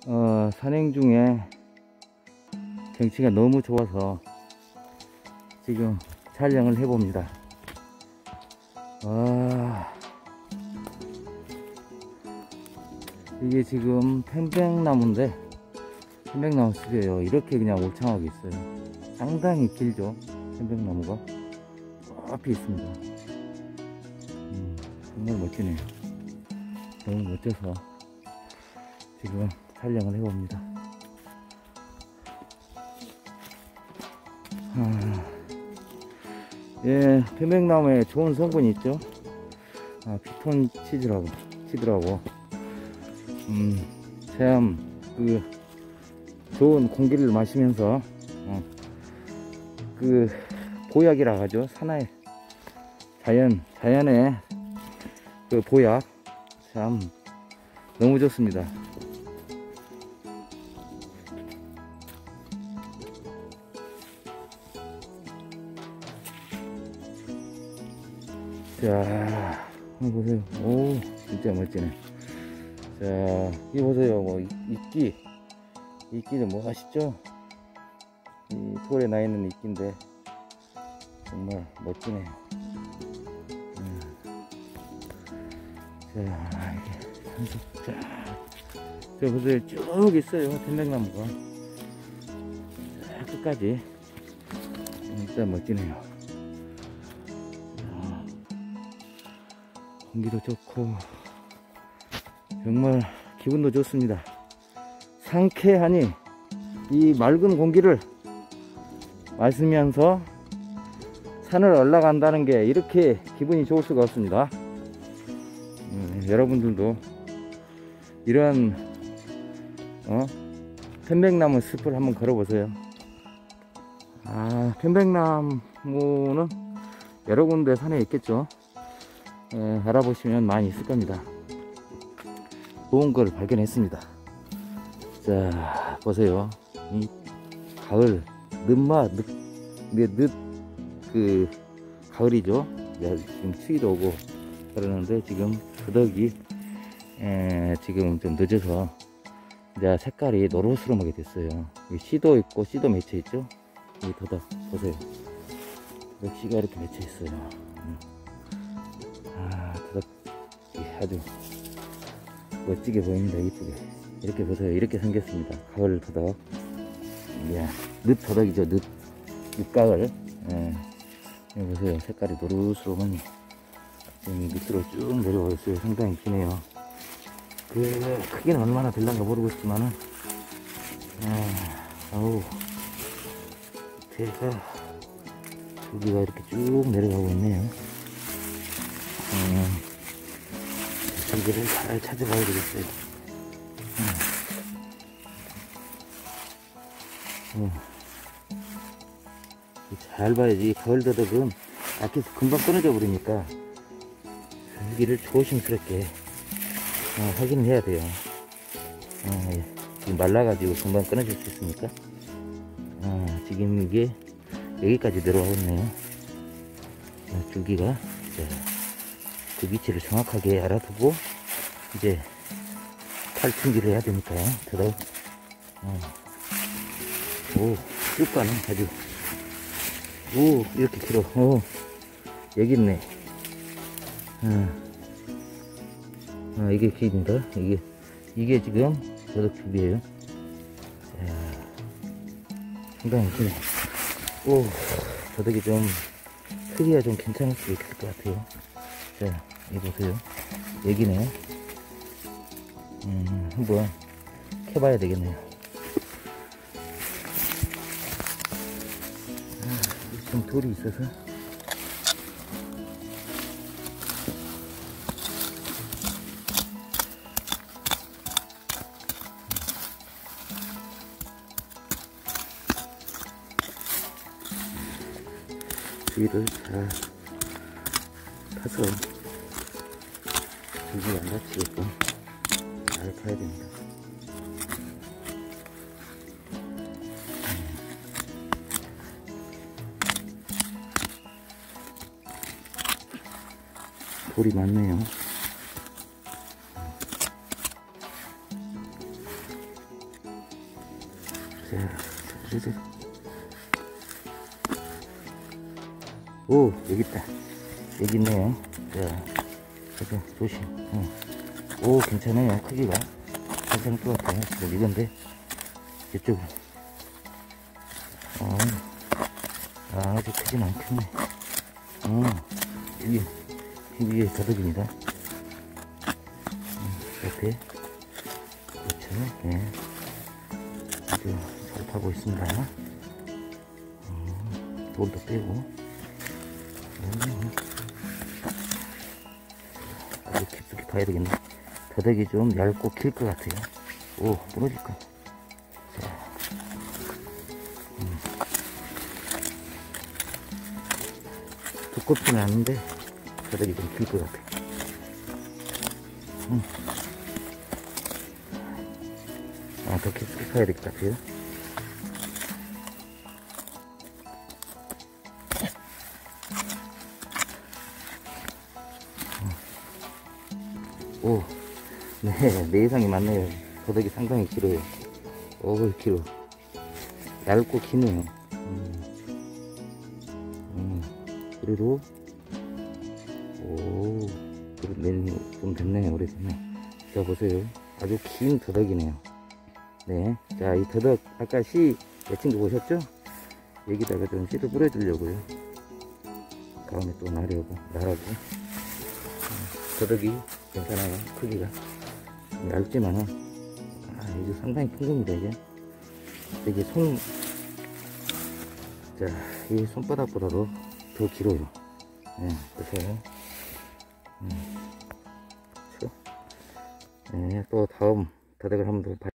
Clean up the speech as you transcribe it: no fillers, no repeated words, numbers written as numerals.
산행 중에 경치가 너무 좋아서 지금 촬영을 해봅니다. 이게 지금 편백나무인데, 편백나무 숲이에요. 이렇게 그냥 울창하게 있어요. 상당히 길죠, 편백나무가. 앞에 있습니다. 정말 멋지네요. 너무 멋져서 지금 촬영을 해봅니다. 예, 편백나무에 좋은 성분이 있죠. 피톤치드라고 참 좋은 공기를 마시면서 보약이라 하죠. 산하의 자연의 보약, 참 너무 좋습니다. 자, 한번 보세요. 오, 진짜 멋지네. 자, 이 보세요. 뭐 이끼도 뭐 맛있죠? 이 돌에 나 있는 이끼인데 정말 멋지네요. 자, 이게 산속 저 보세요. 쭉 있어요, 편백나무가. 끝까지 진짜 멋지네요. 공기도 좋고 정말 기분도 좋습니다. 상쾌하니 이 맑은 공기를 마시면서 산을 올라간다는 게 이렇게 기분이 좋을 수가 없습니다. 여러분들도 이런 편백나무 숲을 한번 걸어보세요. 편백나무는 여러 군데 산에 있겠죠. 알아보시면 많이 있을 겁니다. 좋은 걸 발견했습니다. 자, 보세요. 이 가을 가을이죠. 지금 추위도 오고 그러는데 지금 더덕이 지금 좀 늦어서 이제 색깔이 노릇스름하게 됐어요. 씨도 있고 씨도 맺혀 있죠. 이 더덕 보세요. 씨가 이렇게 맺혀 있어요. 더덕이 아주 멋지게 보입니다. 이쁘게 이렇게 보세요. 이렇게 생겼습니다. 가을 더덕. 늦더덕이죠. 늦가을. 여기 보세요. 색깔이 노릇스러우니 지금 밑으로 쭉 내려와 있어요. 상당히 기네요. 크기는 얼마나 될란가 모르겠지만은 제가 여기가 이렇게 쭉 내려가고 있네요. 여기를 잘 찾아봐야 되겠어요. 잘 봐야지. 가을 더덕은 앞에서 금방 끊어져 버리니까 여기를 조심스럽게 확인을 해야 돼요. 지금 말라가지고 금방 끊어질 수 있으니까. 지금 이게 여기까지 내려와 있네요. 줄기가. 그 위치를 정확하게 알아두고 이제 탈 준비를 해야 되니까요. 더덕. 쭉 가네. 아주. 이렇게 길어. 여기 있네. 이게 길입니다. 이게 지금 더덕 줄기예요. 상당히 기네. 더덕이 좀 크기가 좀 괜찮을 수도 있을 것 같아요. 자, 여기 보세요. 여기네. 한번 캐봐야 되겠네요. 좀 돌이 있어서 위를 잘 파서 여기 안 다치게끔 잘 파야 됩니다. 돌이 많네요. 자, 오, 여기 있다. 여기 있네요. 자, 조심. 오, 괜찮아요. 크기가. 괜찮을 것 같아요. 지금 이건데, 이쪽으로. 아주 크진 않겠네. 여기, 위에 더덕입니다. 옆에. 그렇죠. 네. 지금 잘 타고 있습니다. 돌도 빼고. 아주 깊숙이 파야 되겠네. 더덕이 좀 얇고 길 것 같아요. 오, 무너질 거. 자, 두껍지는 않은데 더덕이 좀 길 것 같아. 더 깊숙이 파야 될 것 같아요. 오, 네, 내 예상이 맞네요. 더덕이 상당히 길어요. 오, 길어. 얇고 기네요. 그래도, 오, 그래도 좀 됐네요. 오래됐네. 자, 보세요. 아주 긴 더덕이네요. 네. 자, 이 더덕, 아까 씨 맺힌 거 보셨죠? 여기다가 좀 씨도 뿌려주려고요. 다음에 또 나라고. 더덕이 괜찮아요. 크기가 얇지만은 이제 상당히 큰 겁니다. 이게 이 손바닥보다도 더 길어요. 네, 보세요. 네, 또 다음 더덕을 한번 더